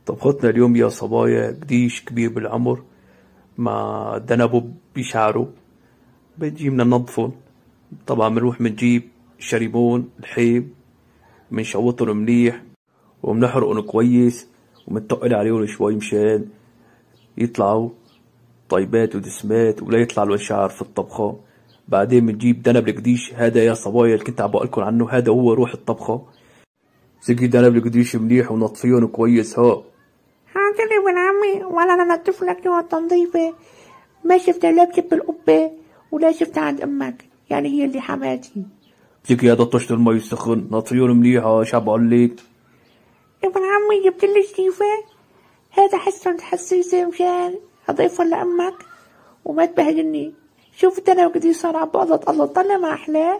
طبختنا اليوم يا صبايا قديش كبير بالعمر مع دنبه بشعره. بنجي بدنا ننظفن. طبعا بنروح بنجيب شريمون الحيب، بنشوطن منيح وبنحرقن كويس وبنتقل عليهم شوي مشان يطلعوا طيبات ودسمات ولا يطلع لهم شعر في الطبخة. بعدين بنجيب دنب القديش، هذا يا صبايا اللي كنت عم بقولكن عنه، هذا هو روح الطبخة. سقي دنب القديش منيح ونطفيهم كويس. ها حاضر يا ابن عمي، ولا انا انضف لك يوم التنظيفة. ما شفتها لا بجيب القبة ولا شفتها عند امك، يعني هي اللي حماتي. سقي هذا طشت المي السخن، نطفيهم منيح. ها شو عم بقولك يا ابن عمي، جبت لي شريفة، هذا حسن حسيسة مشان اضيفها لامك وما تبهدلني. شوف انا قديش صار عم بقلط الله، طلع ما احلاه.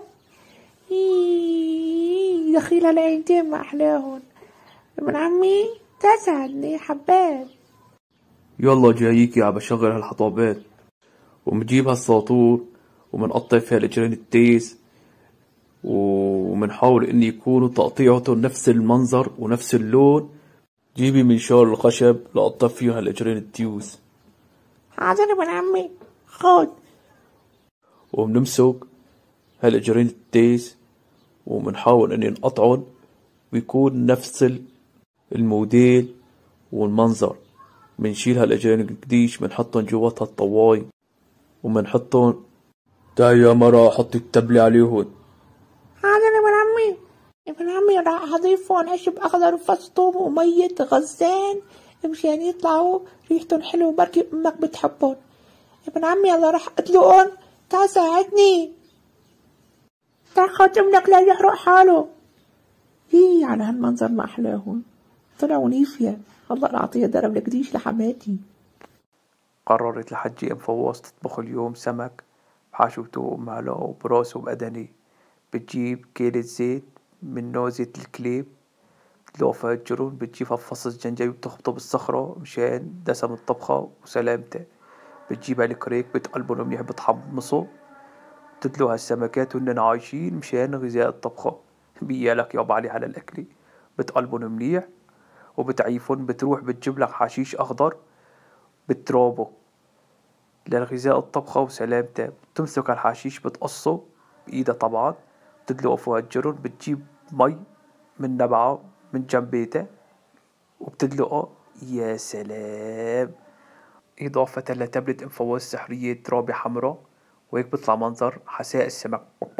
إيه دخيلة العينتين ما احلاهن. ابن عمي تسعدني حبات. يلا جايك يا عم بشغل هالحطابات. ومجيب هالساطور ومنقطع فيها الاجرين التيس، ومنحاول ان يكونوا تقطيعتهم نفس المنظر ونفس اللون. جيبي منشار الخشب لقطع فيه هالاجرين التيوس. حاضر يا ابن عمي، خد. وبنمسك هالاجرين التيس ومنحاول اني نقطعهم ويكون نفس الموديل والمنظر. منشيل هالاجرين القديش منحطهم جوات هالطواي ومنحطهم. تعي يا مرة حطي التبلة عليهن. حاضر يا ابن عمي. ابن عمي راح اضيفهم عشب اخضر وفص ثوم ومية غزان مشان يطلعوا ريحتهم حلو، بركي امك بتحبهم. ابن عمي يلا راح ادلقهم، تعال ساعدني. تعال خد ابنك لا يحرق حاله. ايه على هالمنظر ما احلاهم، طلعوا نيفيا. الله اعطيها درب القديش لحماتي. قررت الحجة ام فواز تطبخ اليوم سمك بحشو توم معلقة وبراس وبأدني. بتجيب كيلة زيت من نوع زيت الكليب، تدلقه في الجرون، بتجيب فص جنجبيل بتخبطه بالصخرة مشان دسم الطبخة وسلامته. بتجيب الكريك بتقلبه منيح بتحمصه، بتدلق هالسمكات وهن عايشين مشان غذاء الطبخة. بيالك يابا علي على الأكل. بتقلبن منيح وبتعيفن. بتروح بتجيبلك حشيش أخضر بترابه للغذاء الطبخة وسلامته. بتمسك الحشيش بتقصه بإيدها طبعا، بتدلقه فوق الجرن. بتجيب مي من نبعه من جنب بيته وبتدلقه. يا سلام، إضافة لتبلة ام فواز سحرية رابة حمراء. وهيك بيطلع منظر حساء السمك.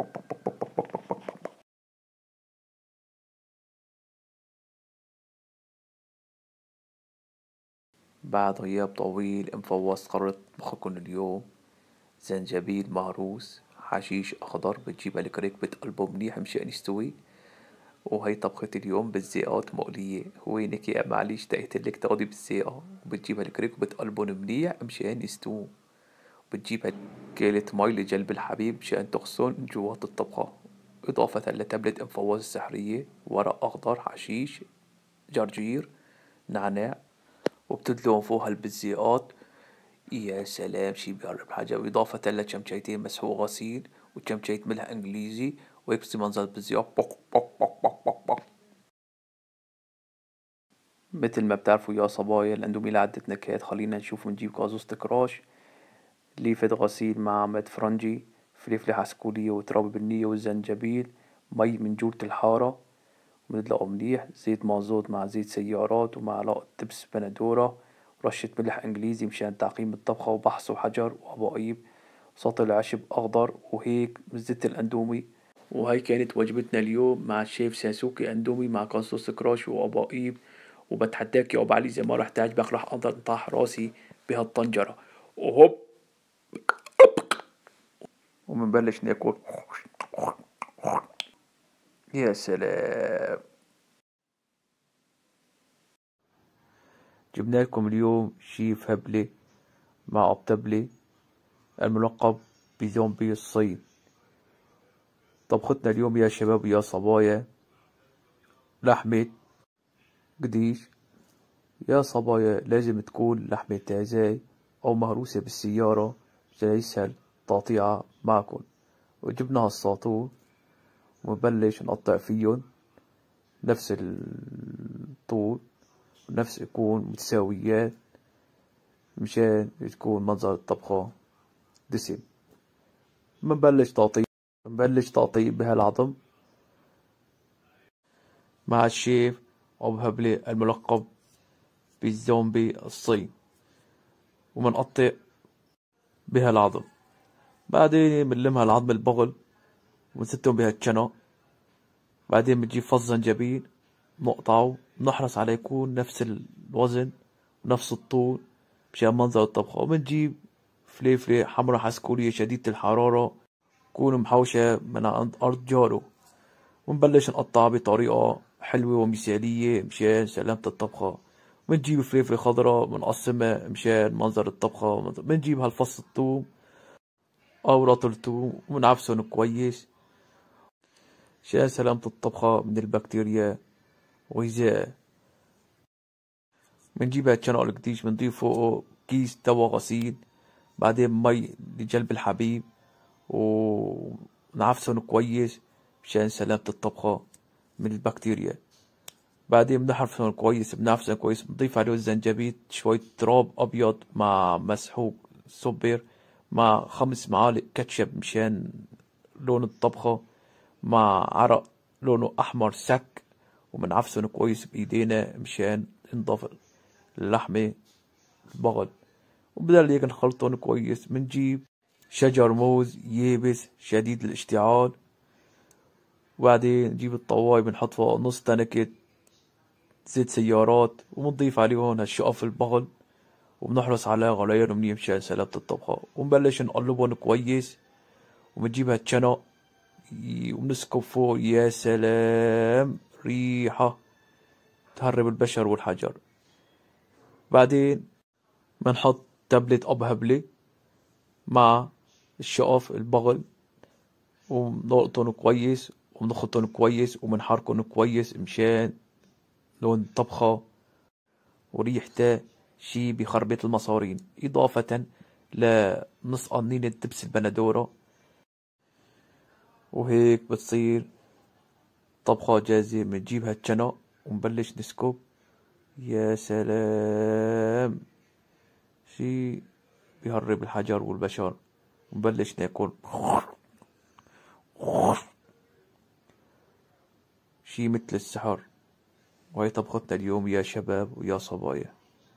بعد غياب طويل ام فواز قررت تطبخلكن اليوم زنجبيل مهروس حشيش أخضر. بتجيب الكريك بتقلبه منيح مشان يستوي. وهي طبخة اليوم بالزيقات مقلية. وينك يا معليش اشتقتلك تاخدي بالزيقة. وبتجيب الكريك وبتقلبن منيح مشان يستووا. بتجيب كيلة مي لجلب الحبيب مشان تغسلن جوات الطبخة. إضافة لتبلة ام فواز السحرية، ورق أخضر حشيش جرجير نعناع، وبتدلون فوقها البزيقات. يا سلام شي بيقرب حاجة. وإضافة لشمشيتين مسحوق غسيل وشمشية ملح إنجليزي. ويكسي منظر البزيقات بوك بوك بوك بوك بوك بوك. مثل ما بتعرفوا يا صبايا الاندومي لعدة نكهات. خلينا نشوف. نجيب كازوزة كراش، ليفة غسيل مع مد فرنجي، فلفلة حسكولية وتراب بالنية والزنجبيل، مي من جورة الحارة وبندلقه منيح، زيت مازوت مع زيت سيارات ومعلقة تبس بندورة ورشة ملح انجليزي مشان تعقيم الطبخة، وبحص وحجر وأباقيب، سطل عشب أخضر. وهيك زيت الاندومي. وهي كانت وجبتنا اليوم مع الشيف ساسوكي اندومي مع كاسوس كراش وأباقيب. وبتحداك يا أبو علي إذا ما رح تعجبك رح أقدر انطح راسي بهالطنجرة. وهوب ومنبلش ناكل. يا سلام. جبنا لكم اليوم شيف هبلة مع أبطبلة الملقب بزومبي الصين. طبختنا اليوم يا شباب ويا صبايا لحمة قديش. يا صبايا لازم تكون لحمة تعزاي أو مهروسة بالسيارة مشان يسهل تقطيعها معكن. وجبنا هالساطور ونبلش نقطع فيهم نفس الطول نفس يكون متساويات مشان تكون منظر الطبخة دسم. بنبلش تقطيع بنبلش تقطيع بهالعظم مع الشيف أبو هبلة الملقب بالزومبي الصين، ومنقطع بهالعظم. بعدين بنلم هالعظم البغل ونستهم بهالشنق. بعدين بنجيب فص زنجبيل نقطعه، نحرص على يكون نفس الوزن ونفس الطول مشان منظر الطبخة. وبنجيب فليفلة حمرا حسكولية شديدة الحرارة تكون محوشة من عند أرض جارو، ونبلش نقطعها بطريقة حلوة ومثالية مشان سلامة الطبخة. بنجيب فليفلة خضراء بنقسمها مشان منظر الطبخة. بنجيب هالفص الثوم أو رطل ثوم وبنعفسهم كويس مشان سلامة الطبخة من البكتيريا وغذائها. بنجيب هالشنق القديش بنضيف فوقه كيس دوا غسيل، بعدين مي لجلب الحبيب، ونعفسهم كويس مشان سلامة الطبخة من البكتيريا. بعدين بنحرفهم كويس بنعفسهم كويس، بنضيف عليه الزنجبيل، شوية تراب أبيض مع مسحوق صبر، مع خمس معالق كاتشب مشان لون الطبخة، مع عرق لونه أحمر سك، وبنعفسهم كويس بإيدينا مشان نضاف اللحمة البغل. وبدل هيك نخلطهم كويس. بنجيب شجر موز يابس شديد الاشتعال، وبعدين نجيب الطواي بنحط فوق نص تنكة زيت سيارات، وبنضيف عليهم هالشقف البغل، وبنحرص على غليانهم منيح مشان سلامة الطبخة. وبنبلش نقلبهم كويس، وبنجيب هالشنق وبنسكب فوق. يا سلام، ريحة تهرب البشر والحجر. بعدين بنحط تبلة أب هبلة مع الشقف البغل، وبنلقطهم كويس وبنخلطهم كويس وبنحركهم كويس مشان لون الطبخة وريحته شي بخربط المصارين. إضافة لنص قنينة دبس البندورة. وهيك بتصير طبخة جاهزة. بنجيب هالشنق ونبلش نسكب. يا سلام، شي بيهرب الحجر والبشر. ونبلش ناكل شي مثل السحر. وهي طبختنا اليوم يا شباب ويا صبايا.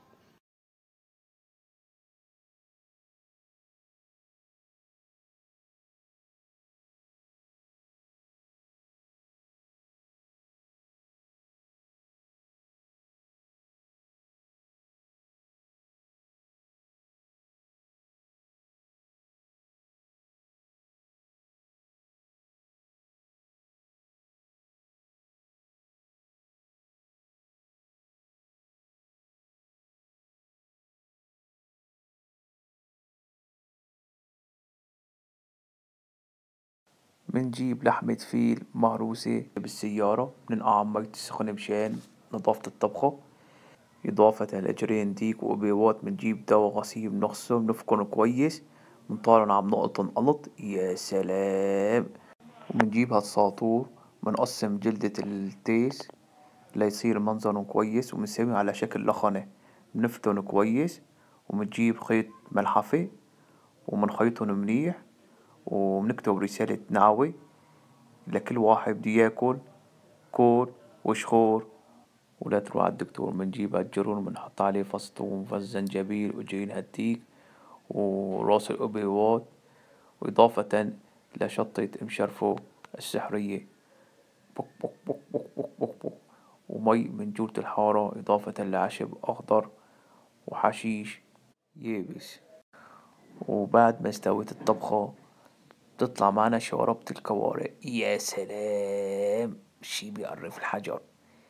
بنجيب لحمة فيل مهروسة بالسيارة، بننقعها بمي سخنة مشان نظافة الطبخة. إضافة لجرين ديك وأبيضات. بنجيب دوا غسيل بنغسلهم بنفكهم كويس، بنطالعن عم نقطن قلط. يا سلام. وبنجيب هالساطور بنقسم جلدة التيس ليصير منظرهم كويس، وبنسويهم على شكل لخنة. بنفتن كويس، وبنجيب خيط ملحفة وبنخيطهم منيح، وبنكتب رسالة نعوة لكل واحد بده ياكل. كول وشخور ولا تروح على الدكتور. بنجيب هالجرون وبنحط عليه فص ثوم وفص زنجبيل وجرين هالديك وراس الأبيض، وإضافة لشطة مشرفو السحرية. بوك بوك بوك بوك بوك بوك بوك. ومي من جورة الحارة، إضافة لعشب أخضر وحشيش يابس. وبعد ما استوت الطبخة تطلع معنا شوربة الكوارع. يا سلام، شي بيقرف الحجر.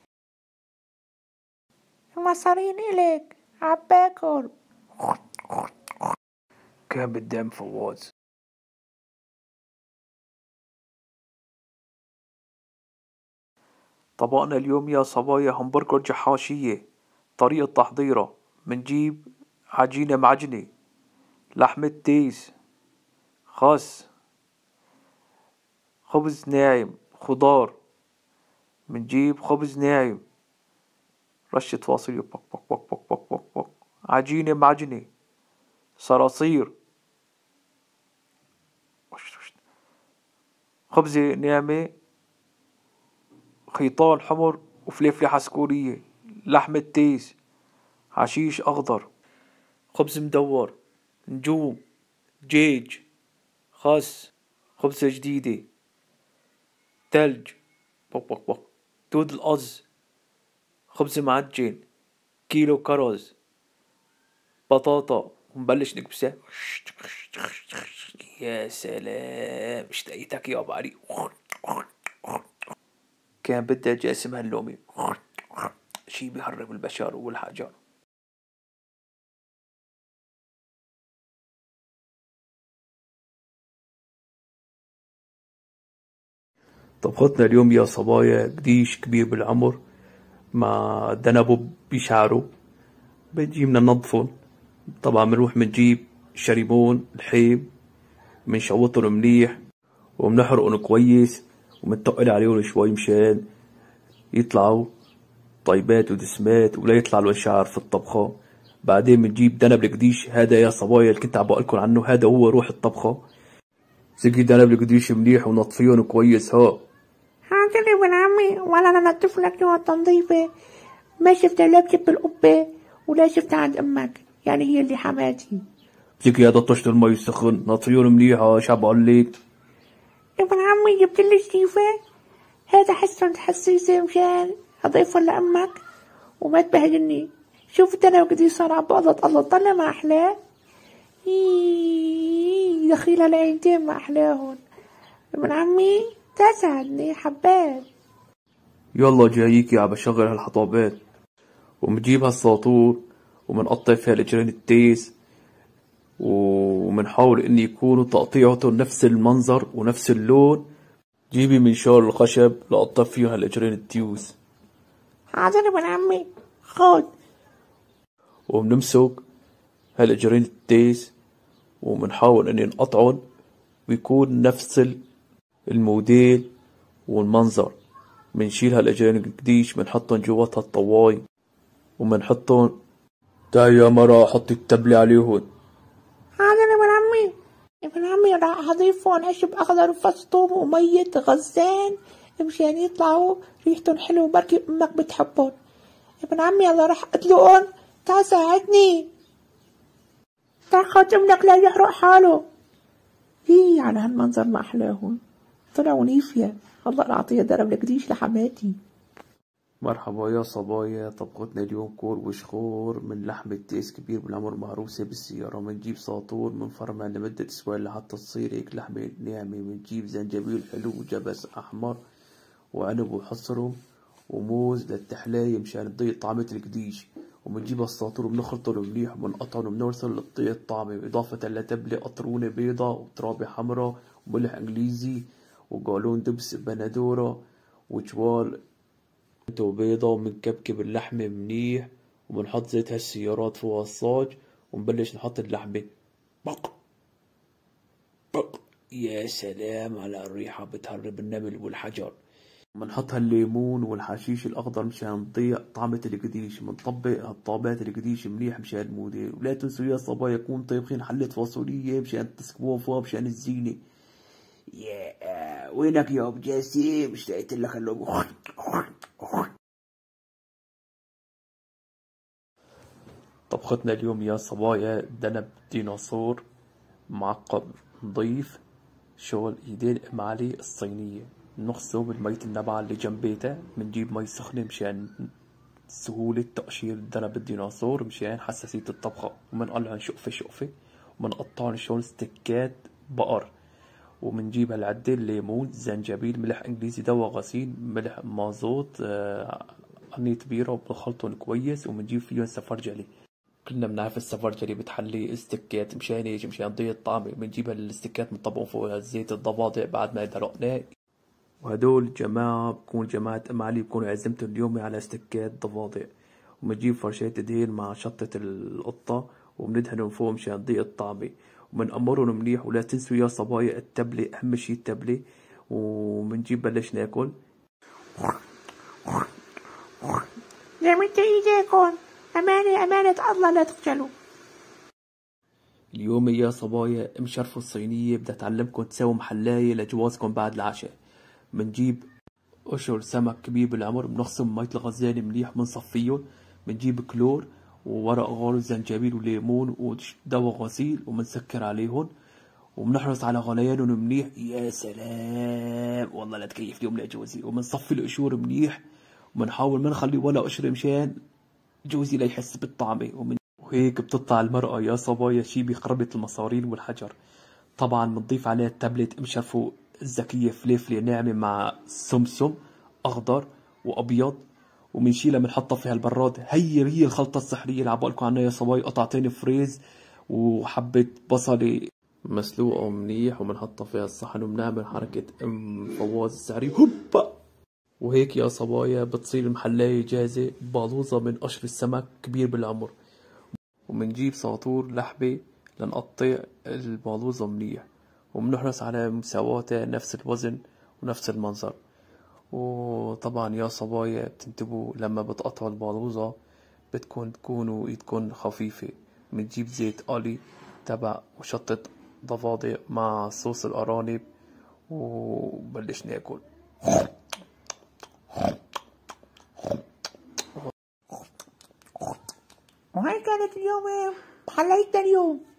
المصارين إلك عباكل. كان بالدم فواز. طبقنا اليوم يا صبايا همبرجر جحاشية. طريقة تحضيره: بنجيب عجينة معجنة، لحمة تيس، خس، خبز ناعم، خضار. بنجيب خبز ناعم، رشة فاصوليا بق بق بق بق بق بق بق، عجينة معجنة، صراصير، خبزة ناعمة، خيطان حمر وفليفلة عسكورية، لحمة تيس، حشيش أخضر، خبز مدور، نجوم، دجاج، خس، خبزة جديدة، تلج، بق بق بق، دود الأز، خبز معجن، كيلو كرز، بطاطا، ونبلش نكبسها. يا سلام، اشتقيتك يابا علي. كان بدي اجاسم هاللومي، شي بيهرب البشر والحجر. طبختنا اليوم يا صبايا قديش كبير بالعمر مع دنبه بشعره، بنجيبنا ننظفن. طبعا بنروح بنجيب شريمون الحيب، بنشوطن منيح وبنحرقن كويس وبنتقل عليهم شوي مشان يطلعوا طيبات ودسمات ولا يطلع لهم شعر في الطبخة. بعدين بنجيب دنب القديش، هذا يا صبايا اللي كنت عم بقولكن عنه، هذا هو روح الطبخة. سقي دنب القديش منيح ونطفيهم كويس. ها حاضر يا ابن عمي، ولا انا نضيف لك يا التنظيفة. ما شفتها لا بجيب القبة ولا شفتها عند امك، يعني هي اللي حماتي. سقي هذا طشت المي السخن، نطفيهم منيح. ها شو بقولك يا ابن عمي، جبت لي شريفة، هذا حسن حسيسة مشان اضيفها لامك وما تبهدلني. شوف انا قديش صار عم بقلط الله، طلع ما احلاه. إيه دخيلة العينتين ما احلاهن. ابن عمي تسعدني حبات. يلا جايك يا عم بشغل هالحطابات. ومنجيب هالساطور ومنقطع فيها الاجرين التيس، ومنحاول ان يكونوا تقطيعتهم نفس المنظر ونفس اللون. جيبي منشار الخشب لقطع فيه هالاجرين التيوس. حاضر يا ابن عمي، خد. وبنمسك هالاجرين التيس ومنحاول اني نقطعن ويكون نفس الموديل والمنظر. منشيل هالاجرين القديش منحطن جواتها الطواي ومنحطن. تعي يا مرا حطي التبلة عليهن. حاضر يا ابن عمي. ابن عمي راح اضيفهم عشب اخضر وفص ثوم ومية غزان مشان يطلعوا ريحتهم حلو، بركي امك بتحبهم. ابن عمي يلا راح ادلقهم، تعال ساعدني. تعال خد ابنك لا يحرق حاله. ايه على هالمنظر ما احلاهم، طلعوا نيفيا. الله العطيه درب القديش لحماتي. مرحبا يا صبايا، طبختنا اليوم كور وشخور من لحمة تيس كبير بالعمر مهروسة بالسيارة. منجيب ساطور منفرمة لمدة اسبوع لحتى تصير هيك لحمة ناعمة. منجيب زنجبيل حلو وجبس احمر وعنب وحصرم وموز للتحلاية مشان تضيق طعمة القديش. ومنجيب الساطور وبنخلطه منيح وبنقطعه وبنرسل لتضيق الطعمة، إضافة لتبلة قطرونة بيضة وترابة حمرا وملح انجليزي وقالون دبس بندورة وجوال وبيضة. ومنكبكب اللحمة منيح وبنحط زيت هالسيارات فوق الصاج ونبلش نحط اللحمة. بق بق، يا سلام على الريحة بتهرب النمل والحجر. بنحط هالليمون والحشيش الأخضر مشان تضيق طعمة القديش. بنطبق هالطابات القديش منيح مشان الموديل. ولا تنسوا يا صبايا يكون طيبخين حلة فاصولية مشان تسكبوها فوق مشان الزينة. يا وينك يا ابو جاسم، اشتقت لك اللقمة. طبختنا اليوم يا صبايا دنب ديناصور معقب نضيف، شغل ايدين ام علي الصينية. نغسله بالمية النبعة اللي جنب بيته. بنجيب مي سخنة مشان سهولة تقشير دنب الديناصور مشان حساسية الطبخة. ومنقلعن شقفة شقفة ومنقطعن شغل ستكات بقر. ومنجيب هالعدة الليمون زنجبيل ملح انجليزي دوا غسيل ملح مازوت آه قرنية بيرة وبنخلطن كويس. ومنجيب فيهم سفرجلي. كلنا بنعرف السفرجلي بتحلي استكات مشان هيك مشان تضيق الطعمة. بنجيب هالستكات بنطبقهم فوق الزيت الضفادع بعد ما درقناه. وهدول جماعة بكون جماعة ام علي بكونوا عزمتهم اليومي على استكات ضفادع. وبنجيب فرشات دهين مع شطة القطة وبندهنهم فوق مشان تضيق الطعمة. ومنقمرهم منيح. ولا تنسوا يا صبايا التبلة، أهم شي التبلة. ومنجيب بلش ناكل. زي ما انت ايديكم، امانة امانة الله لا تخجلوا. اليوم يا صبايا مشرفوا الصينية بدي أتعلمكم تسووا محلاية لجوازكم بعد العشاء. منجيب قشر سمك كبير بالعمر، بنخصم مية الغزال منيح، بنصفيهم، بنجيب كلور وورق غار وزنجبيل وليمون ودواء غسيل وبنسكر عليهم وبنحرص على غليانهم منيح. يا سلام والله لا تكيف اليوم لجوزي. وبنصفي القشور منيح وبنحاول ما نخلي ولا قشر مشان جوزي لا يحس بالطعمة. ومن وهيك بتطلع المرأة يا صبايا شي بخربة المصارين والحجر. طبعا بنضيف عليها التابلت مشرفو الذكية فليفلة ناعمة مع سمسم أخضر وأبيض، ومنشيلها بنحطها في هالبراد. هي هي الخلطة السحرية اللي عبالكم عنها يا صبايا. قطعتين فريز وحبة بصلة مسلوقة منيح وبنحطها في الصحن وبنعمل حركة ام فواز السحرية هوبا. وهيك يا صبايا بتصير المحلاية جاهزة، بالوظة من قشر السمك كبير بالعمر. ومنجيب ساطور لحبة لنقطع البالوظة منيح وبنحرص على مساواتها نفس الوزن ونفس المنظر. وطبعا يا صبايا بتنتبهوا لما بتقطعوا البالوظة بدكن تكونوا ايدكن خفيفة. بنجيب زيت قلي تبع وشطة ضفادع مع صوص الأرانب وبلش ناكل. وهي كانت اليوم حلقتنا اليوم.